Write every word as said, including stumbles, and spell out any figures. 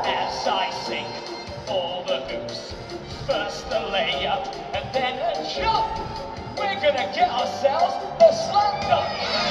as I sink all the hoops. First the layup and then a jump. We're gonna get ourselves a slam dunk.